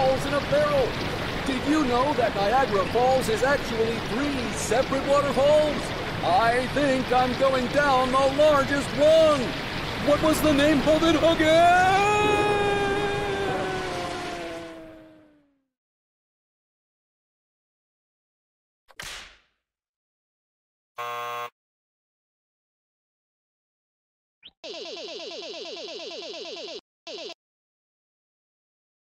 waterfalls in a barrel. Did you know that Niagara Falls is actually 3 separate waterfalls? I think I'm going down the largest one. What was the name of it again?